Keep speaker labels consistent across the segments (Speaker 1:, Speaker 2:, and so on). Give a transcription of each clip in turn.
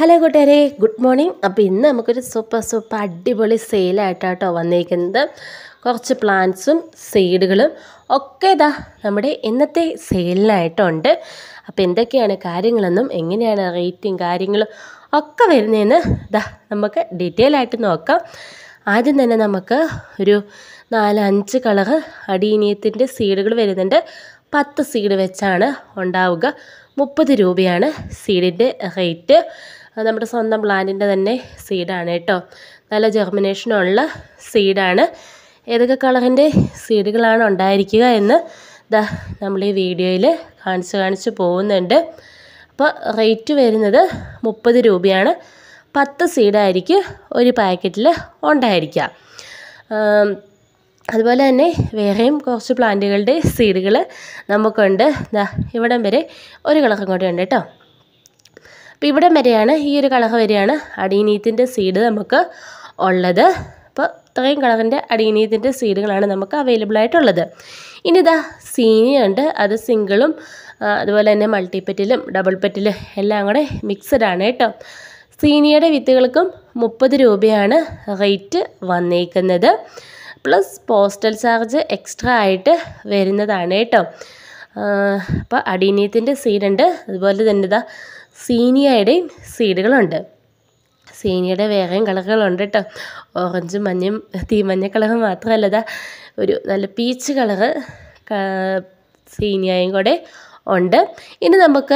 Speaker 1: Hello കൂട്ടുകാരെ, good morning. അപ്പോൾ ഇന്ന് നമുക്കൊരു സൂപ്പർ അടിപൊളി സെയിലായിട്ടാട്ടോ വന്നിരിക്കുന്നത്. കുറച്ച് പ്ലാന്റ്സും സീഡുകളും ഒക്കെ ഇതാ നമ്മുടെ ഇന്നത്തെ സെയിലിനായിട്ടുണ്ട്. അപ്പോൾ എന്തൊക്കെയാണ് കാര്യങ്ങളെന്നും എങ്ങനെയാണ് റേറ്റും കാര്യങ്ങളും ഒക്കെ വരുന്നതെന്ന് ഇതാ നമുക്ക് ഡീറ്റെയിൽ ആയിട്ട് നോക്കാം. ആദ്യം തന്നെ നമുക്ക് ഒരു 4-5 കളറ് അടീനിയത്തിൻ്റെ സീഡുകൾ വരുന്നുണ്ട്. 10 സീഡ് വെച്ചാണ് ഉണ്ടാവുക. 30 രൂപയാണ് സീഡിൻ്റെ റേറ്റ്. നമ്മുടെ സ്വന്തം പ്ലാന്റിൻ്റെ തന്നെ സീഡാണ് കേട്ടോ. നല്ല ജെർമിനേഷനുള്ള സീഡാണ്. ഏതൊക്കെ കളറിൻ്റെ സീഡുകളാണ് ഉണ്ടായിരിക്കുക എന്ന് നമ്മൾ ഈ വീഡിയോയിൽ കാണിച്ച് പോകുന്നുണ്ട്. അപ്പോൾ റേറ്റ് വരുന്നത് 30 രൂപയാണ്. 10 സീഡായിരിക്കും ഒരു പാക്കറ്റിൽ ഉണ്ടായിരിക്കുക. അതുപോലെ തന്നെ വേറെയും കുറച്ച് പ്ലാന്റുകളുടെ സീഡുകൾ നമുക്കുണ്ട്. ഇവിടം വരെ ഒരു കളറും കൂടെ ഉണ്ട് കേട്ടോ. അപ്പോൾ ഇവിടം വരെയാണ്, ഈ ഒരു കളർ വരെയാണ് അടീനീയത്തിൻ്റെ സീഡ് നമുക്ക് ഉള്ളത്. അപ്പോൾ ഇത്രയും കളറിൻ്റെ അടീനീയത്തിൻ്റെ സീഡുകളാണ് നമുക്ക് അവൈലബിൾ ആയിട്ടുള്ളത്. ഇനി സീനിയുണ്ട്, അത് സിംഗിളും അതുപോലെ തന്നെ മൾട്ടിപ്പെറ്റിലും ഡബിൾ പെറ്റിലും എല്ലാം കൂടെ മിക്സഡ് ആണ് കേട്ടോ. സീനിയുടെ വിത്തുകൾക്കും 30 രൂപയാണ് റേറ്റ് വന്നേക്കുന്നത്. പ്ലസ് പോസ്റ്റൽ ചാർജ് എക്സ്ട്രാ ആയിട്ട് വരുന്നതാണ് കേട്ടോ. അപ്പോൾ അടീനീയത്തിൻ്റെ സീഡുണ്ട്, അതുപോലെ തന്നെ സീനിയയുടെയും സീഡുകളുണ്ട്. സീനിയയുടെ വേറെയും കളറുകളുണ്ട് കേട്ടോ. ഓറഞ്ചും മഞ്ഞയും തീമഞ്ഞ കളർ മാത്രമല്ല, ഒരു നല്ല പീച്ച് കളറ് സീനിയയും കൂടെ ഉണ്ട്. ഇനി നമുക്ക്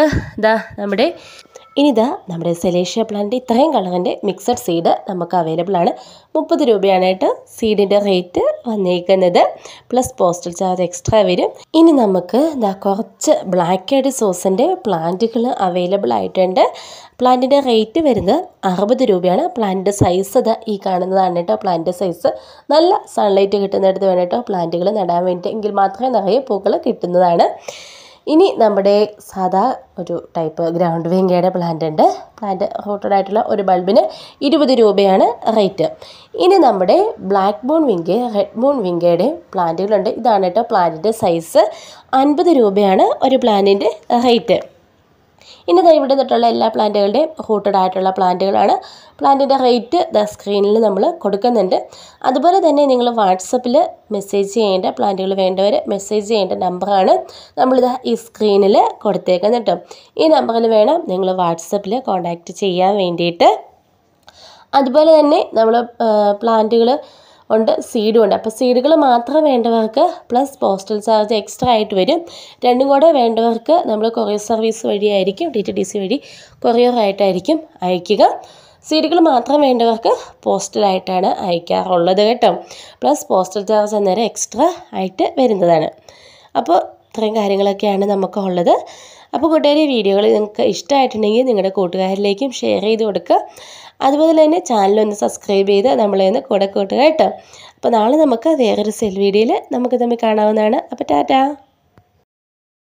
Speaker 1: നമ്മുടെ സെലേഷ്യ പ്ലാന്റ് ഇത്രയും കളറിൻ്റെ മിക്സഡ് സീഡ് നമുക്ക് അവൈലബിൾ ആണ്. 30 രൂപയാണ് കേട്ടോ സീഡിൻ്റെ റേറ്റ് വന്നേക്കുന്നത്. പ്ലസ് പോസ്റ്റൽ ചാർജ് എക്സ്ട്രാ വരും. ഇനി നമുക്ക് കുറച്ച് ബ്ലാക്ക് ഐഡ് സോസിൻ്റെ പ്ലാന്റുകൾ അവൈലബിൾ ആയിട്ടുണ്ട്. പ്ലാന്റിൻ്റെ റേറ്റ് വരുന്നത് 60 രൂപയാണ്. പ്ലാന്റിൻ്റെ സൈസ് ഈ കാണുന്നതാണ് കേട്ടോ. പ്ലാന്റിൻ്റെ സൈസ് നല്ല സൺലൈറ്റ് കിട്ടുന്നിടത്ത് വേണം കേട്ടോ പ്ലാന്റുകൾ നടാൻ വേണ്ടി, എങ്കിൽ മാത്രമേ നിറയെ പൂക്കൾ കിട്ടുന്നതാണ്. ഇനി നമ്മുടെ സാധാ ഒരു ടൈപ്പ് ഗ്രൗണ്ട് വിങ്കയുടെ പ്ലാന്റ് ഉണ്ട്. പ്ലാന്റ് റൂട്ടഡ് ആയിട്ടുള്ള ഒരു ബൾബിന് 20 രൂപയാണ് റേറ്റ്. ഇനി നമ്മുടെ black bone vinca, red bone വിങ്കയുടെ പ്ലാന്റുകളുണ്ട്. ഇതാണ് കേട്ടോ പ്ലാന്റിൻ്റെ സൈസ്. 50 രൂപയാണ് ഒരു പ്ലാന്റിൻ്റെ റേറ്റ്. ഇനി ഇവിടെ നിന്നിട്ടുള്ള എല്ലാ പ്ലാന്റുകളുടെയും റൂട്ടഡ് ആയിട്ടുള്ള പ്ലാന്റുകളാണ്. പ്ലാന്റിൻ്റെ റേറ്റ് സ്ക്രീനിൽ നമ്മൾ കൊടുക്കുന്നുണ്ട്. അതുപോലെ തന്നെ നിങ്ങൾ വാട്സപ്പിൽ മെസ്സേജ് ചെയ്യേണ്ട, പ്ലാന്റുകൾ വേണ്ടവർ മെസ്സേജ് ചെയ്യേണ്ട നമ്പറാണ് ഈ സ്ക്രീനിൽ കൊടുത്തേക്കുന്നത് കേട്ടോ. ഈ നമ്പറിൽ വേണം നിങ്ങൾ വാട്സപ്പിൽ കോൺടാക്റ്റ് ചെയ്യാൻ വേണ്ടിയിട്ട്. അതുപോലെ തന്നെ നമ്മൾ പ്ലാന്റുകൾ ഉണ്ട്, സീഡും ഉണ്ട്. അപ്പോൾ സീഡുകൾ മാത്രം വേണ്ടവർക്ക് പ്ലസ് പോസ്റ്റൽ ചാർജ് എക്സ്ട്രാ ആയിട്ട് വരും. രണ്ടും കൂടെ വേണ്ടവർക്ക് നമ്മൾ കൊറിയർ സർവീസ് വഴിയായിരിക്കും, DTDC വഴി കൊറിയറായിട്ടായിരിക്കും അയക്കുക. സീഡുകൾ മാത്രം വേണ്ടവർക്ക് പോസ്റ്റലായിട്ടാണ് അയക്കാറുള്ളത് കേട്ടോ. പ്ലസ് പോസ്റ്റൽ ചാർജ് അന്നേരം എക്സ്ട്രാ ആയിട്ട് വരുന്നതാണ്. അപ്പോൾ ഇത്രയും കാര്യങ്ങളൊക്കെയാണ് നമുക്കുള്ളത്. അപ്പോൾ കൂട്ടുകാരെ, വീഡിയോകൾ നിങ്ങൾക്ക് ഇഷ്ടമായിട്ടുണ്ടെങ്കിൽ നിങ്ങളുടെ കൂട്ടുകാരിലേക്കും ഷെയർ ചെയ്ത് കൊടുക്കുക. അതുപോലെ തന്നെ ചാനലൊന്ന് സബ്സ്ക്രൈബ് ചെയ്ത് നമ്മളെ കൂടെ കൂട്ടുക കേട്ടോ. അപ്പോൾ നാളെ നമുക്ക് വേറൊരു സെൽ വീഡിയോയിൽ നമുക്ക് തമ്മിൽ കാണാവുന്നതാണ്. അപ്പോൾ ടാറ്റാ.